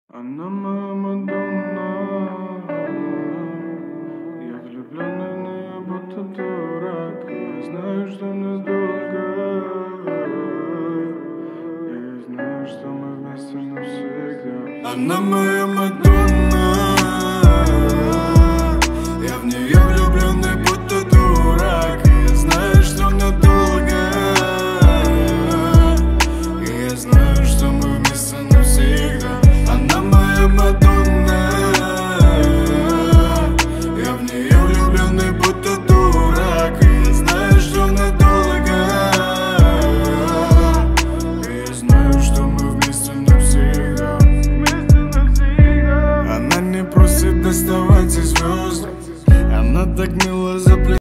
Она моя Мадонна. Я влюблённый, но я будто дурак. Я знаю, что надолго. Я знаю, что мы вместе навсегда. Она моя Мадонна.